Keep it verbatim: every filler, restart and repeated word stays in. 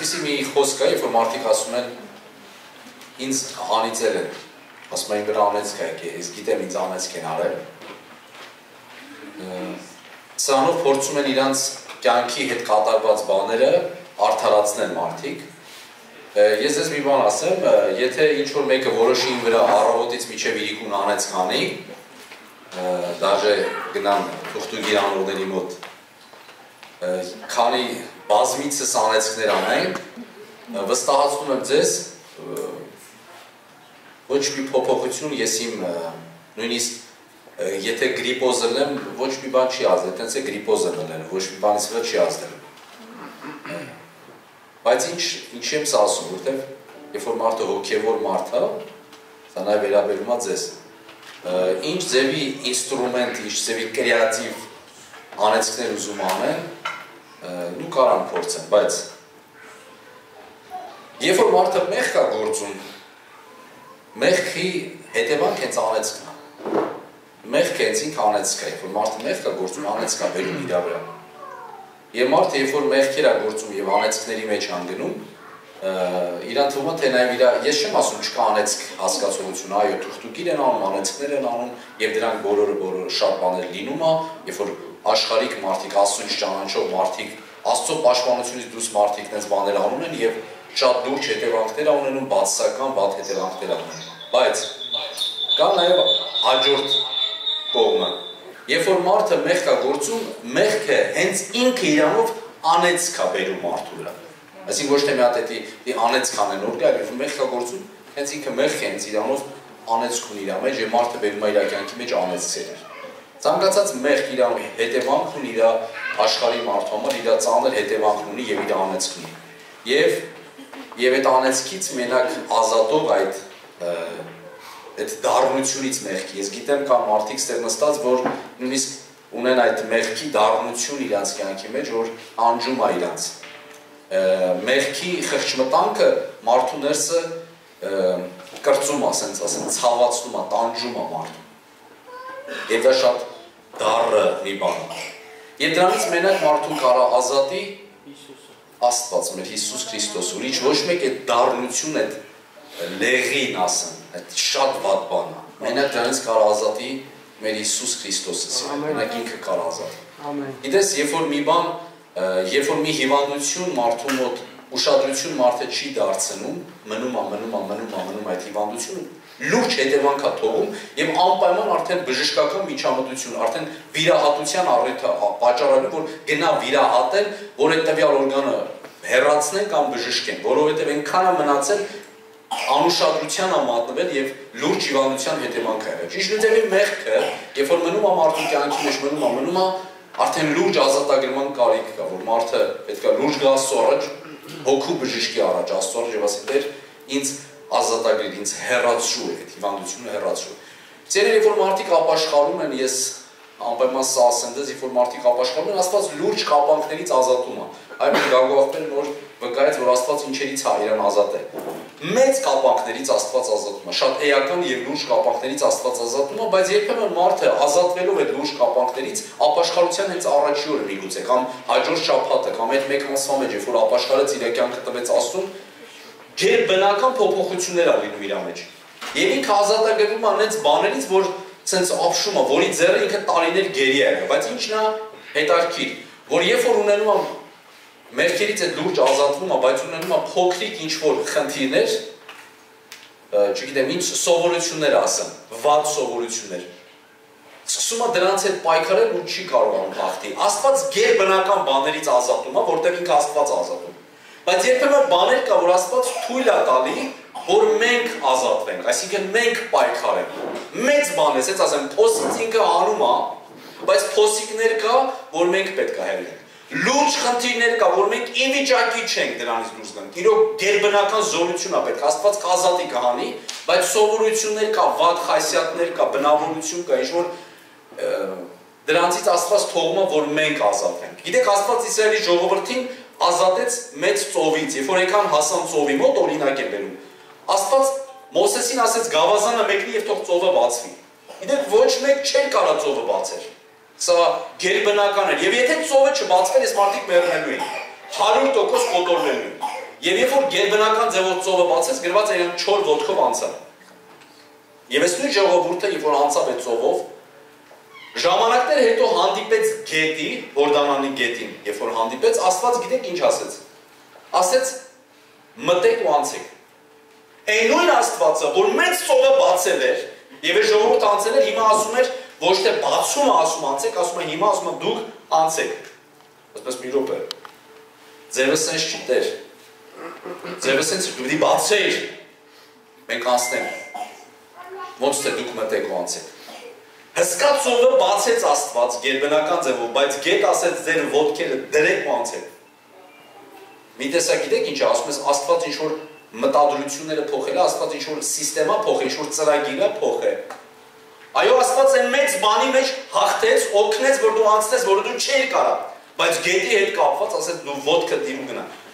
այսպիսի մի խոսք կա, երբ որ մարդիկ ասում են ինձ անիծել են, ասում են վրա անեցք եք, ես գիտեմ ինձ անեցք են արել։ Սրանով փորձում են իրանց կյանքի հետ կատարված բաները արդարացնել մարդիկ։ Ես ես մի բան ասեմ, եթե ինչ-որ մեկը որոշի իմ վրա առավոտից մինչև իրիկուն անեցք անի, դաժե գնան թուղթուգիր անողների մոտ, քանի բազմիցս անեցքներ անեն, վստահացնում եմ ձեզ, ոչ մի փոփոխություն ես իմ նույնիսկ եթե գրիպոզ ըլեմ, ոչ մի բան չի ազդել, տենց է գրիպոզ ըլել, ոչ մի բանից վրա չի ազդել։ Բայց ինչ եմ սա ասում, որտև երբ որ մարդը հոգևոր մարդ է, սա նաև վերաբերում է ձեզ, ինչ ձևի ինստրումենտ, ինչ ձևի կրեատիվ անեցքներ ուզում անեն, դու կարան փորձեն, բայց երբ որ մարդը մեղք է գործում, մեղքի հետևանք հենց անեցքն է։ Մեղքը հենց ինքը անեցք է, երբ որ մարդը մեղք է գործում, անեցք է բերում իր վրա։ Եվ մարդը, երբ որ մեղքեր է գործում եւ անեցքների մեջ անգնում, իրան թվում է թե նաեւ իր, ես չեմ ասում չկա անեցք հասկացողություն, այո, թուղթուկիր են անում, անեցքներ են անում եւ դրանք բոլորը բոլորը շատ բաներ լինում է, երբ որ աշխարհիկ մարդիկ, Աստծուն ճանաչող մարդիկ, Աստծո պաշտպանությունից դուրս մարդիկ այնպես բաներ անում են եւ շատ լուրջ հետևանքներ ունենում, բացասական վատ հետևանքներ ունենում։ Բայց կա նաեւ հաջորդ կողմը։ Երբ որ մարդը մեղք է գործում, մեղքը հենց ինքը իրանով անեցք է բերում մարդու վրա։ Այսինքն ոչ թե մի հատ էդի անեցք անեն օր գա, երբ որ մեղք է գործում, հենց ինքը մեղքը հենց իրանով անեցք ունի իր մեջ, եւ մարդը բերում է իր կյանքի մեջ անեցքեր։ Ցանկացած մեղք իրանով հետևանք ունի իր աշխարհի մարդու համար, իր ծանր հետևանք ունի եւ իր անեցք ունի։ Եվ եւ այդ անեցքից մենակ ազատող այդ այդ դառնությունից մեղքի։ Ես գիտեմ կան մարդիկ ստեղ նստած, որ նույնիսկ ունեն այդ մեղքի դառնություն իրանց կյանքի մեջ, որ անջում է իրանց։ Մեղքի խղճմտանքը մարդու ներսը կրծում է, ասենց ասեմ, ցավացնում է, տանջում է մարդուն։ Եվ դա շատ դառը մի բան է։ Եվ դրանից մենակ մարդուն կարա ազատի Աստված, մեր Հիսուս Քրիստոս, ուրիշ ոչ մեկ այդ դառնություն, այդ լեղին ասեմ, այդ շատ վատ բան է։ Մենակ դրանից կարող ազատի մեր Հիսուս Քրիստոսը, մենակ ինքը կարող ազատի։ Գիտես, երբ որ մի բան, երբ որ մի հիվանդություն մարդու մոտ ուշադրություն մարդը չի դարձնում, մնում է, մնում է, մնում է, մնում է այդ հիվանդությունը, լուրջ հետևանք է թողում եւ անպայման արդեն բժշկական միջամտություն, արդեն վիրահատության առիթ է պատճառելու, որ գնա վիրահատեն, որ այդ տվյալ օրգանը հեռացնեն կամ բժշկեն, որովհետեւ այնքան է մնացել անուշադրության է մատնվել եւ լուրջ հիվանդության հետևանք է եղել։ Ճիշտ նույնպես մեղքը, երբ որ մնում է մարդու կյանքի մեջ, մնում է, մնում է, արդեն լուրջ ազատագրման կարիք կա, որ մարդը պետք է լուրջ գա Աստծո առաջ, հոգու բժշկի առաջ, Աստծո առաջ եւ ասի դեր ինձ ազատագրիր, ինձ հեռացրու այդ հիվանդությունը հեռացրու։ Ձեր երբ որ մարդիկ ապաշխարում են, ես անպայման սա ասեմ դες, երբ որ մարդիկ ապաշխարում են, Աստված լուրջ կապանքներից ազատում է։ Այո, գաղափարն որ վկայեց, որ Աստված ինչերից է իրան ազատել։ Մեծ կապանքներից Աստված ազատում է, շատ էական եւ լուրջ կապանքներից Աստված ազատում է, բայց երբեմն մարդը ազատվելով այդ լուրջ կապանքներից ապաշխարության հենց առաջի օրը միգուցե կամ հաջորդ շաբաթը կամ այդ մեկ ամսվա մեջ, երբ որ ապաշխարեց իր կյանքը տվեց Աստծուն, ģերբնական փոփոխություններ ա լինում իր մեջ։ Եվ ինքը ազատագրվում է այնց բաներից, որ ցենց ապշում է, որի ձեռը ինքը տարիներ գերի է եղել, բայց ինչն է հետաքրքիր, որ երբ որ ունենում է մեղքերից այդ լուրջ ազատվում է, բայց ունենում է փոքրիկ ինչ-որ խնդիրներ, չգիտեմ, ինչ սովորություններ ասեմ, վատ սովորություններ, սկսում է դրանց հետ պայքարել ու չի կարողանում հաղթի։ Աստված ģերբնական բաներից ազատում է, որտեղ ինքը Աստված է ազատում։ Բայց երբեմն բաներ կա, որ Աստված թույլ է տալի, որ մենք ազատվենք, այսինքն մենք պայքարենք։ Մեծ բան է, ասած ասեմ, փոսից ինքը անում է, բայց փոսիկներ կա, որ մենք պետք է հելնենք։ Լուրջ խնդիրներ կա, որ մենք ի վիճակի չենք դրանից դուրս գանք։ Իրոք ģերբնական զորություն է պետք, Աստված կազատի կհանի, բայց սովորություններ կա, վատ խասյատներ կա, բնավորություն կա, ինչ-որ դրանցից Աստված թողում է, որ մենք ազատվենք։ Գիտեք, Աստված Իսրայելի ժողովրդին ազատեց մեծ ծովից, երբ որ եկան հասան ծովի մոտ, օրինակ եմ բերում։ Աստված Մովսեսին ասեց գավազանը մեկնի եւ թող ծովը բացվի։ Գիտեք, ոչ մեկ չէր կարող ծովը բացել։ Սա ģերբնական էր։ Եվ եթե ծովը չբացվեր, այս մարդիկ մեռնելու էին։ հարյուր տոկոս կոտորվելու էին։ Եվ երբ որ գերբնական ձևով ծովը բացեց, գրված է իրեն չոր ոտքով անցավ։ Եվ այս նույն ժողովուրդը, երբ որ անցավ այդ ծովով, ժամանակներ հետո հանդիպեց գետի, Հորդանանի գետին, երբ որ հանդիպեց, Աստված գիտեք ինչ ասեց։ Ասեց մտեք ու անցեք։ Այն նույն Աստվածը, որ մեծ ծովը բացել էր, եւ այս ժողովուրդը անցել էր, հիմա ասում էր, ոչ թե բացում է ասում անցեք, ասում է հիմա ասում է դուք անցեք։ Այսպես մի րոպե։ Ձևը սենց չի տեր։ Ձևը սենց դու բացեիր։ Մենք անցնենք։ Ոնց թե դուք մտեք ու անցեք։ Հսկա ծովը բացեց Աստված գերբնական ձևով, բայց գետ ասեց ձեր ոտքերը դրեք ու անցեք։ Մի տեսակ գիտեք ինչ է, ասում ես Աստված ինչ որ մտադրությունները փոխել է, Աստված ինչ որ սիստեմա փոխել, ինչ որ ծրագիրը փոխել։ Այո, Աստված այն մեծ բանի մեջ հաղթեց, օգնեց, որ դու անցնես, որը դու չէիր կարող, բայց գետի հետ կապված ասեց դու ոտքը դիմու գնա։